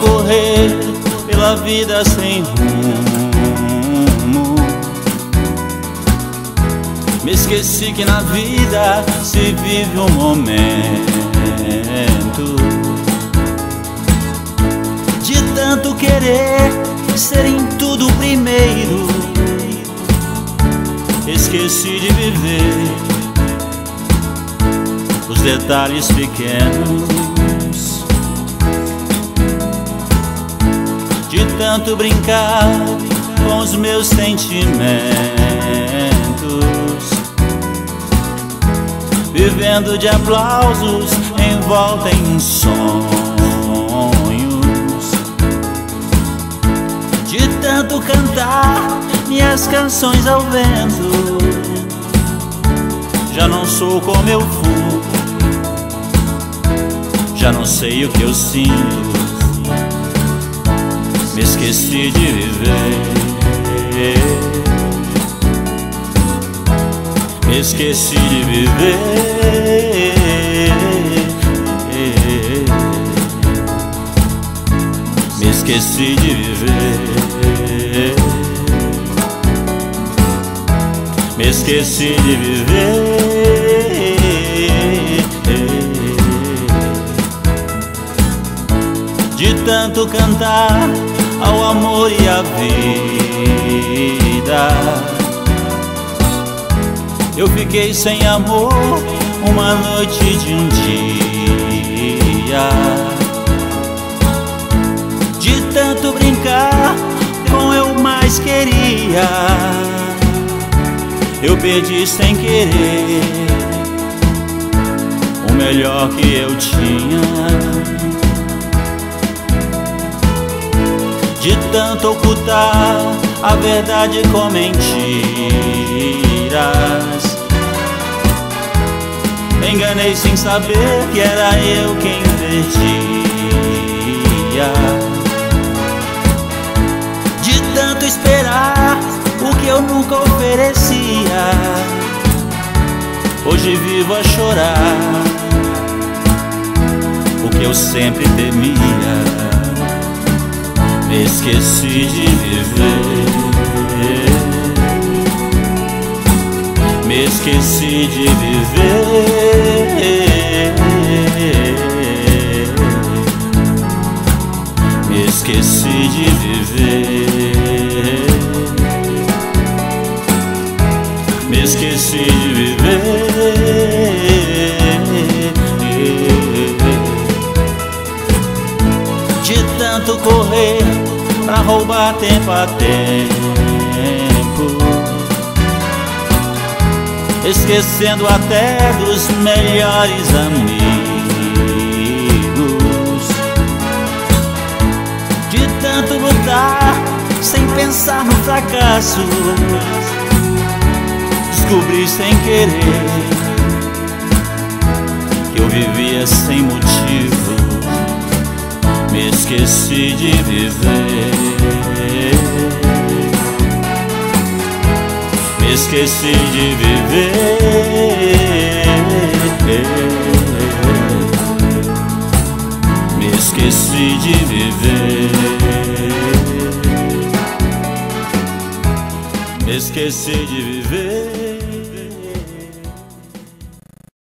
correr pela vida sem rumo. Me esqueci que na vida se vive um momento. De tanto querer ser em tudo primeiro, esqueci de viver os detalhes pequenos. De tanto brincar com os meus sentimentos, vivendo de aplausos envolta em sonhos. De tanto cantar minhas canções ao vento, já não sou como eu fui, já não sei o que eu sinto. Me esqueci de viver, me esqueci de viver, me esqueci de viver, me esqueci de viver. De tanto cantar ao amor e à vida, eu fiquei sem amor uma noite de um dia. De tanto brincar com eu mais queria, eu perdi sem querer o melhor que eu tinha. De tanto ocultar a verdade com mentiras, enganei sem saber que era eu quem perdia. De tanto esperar o que eu nunca oferecia, hoje vivo a chorar o que eu sempre temia. Me esqueci de viver, me esqueci de viver, me esqueci de viver, me esqueci de viver. De tanto correr pra roubar tempo a tempo, esquecendo até dos melhores amigos. De tanto lutar sem pensar no fracasso, descobri sem querer que eu vivia sem motivo. Me esqueci de viver, me esqueci de viver, me esqueci de viver, me esqueci de viver.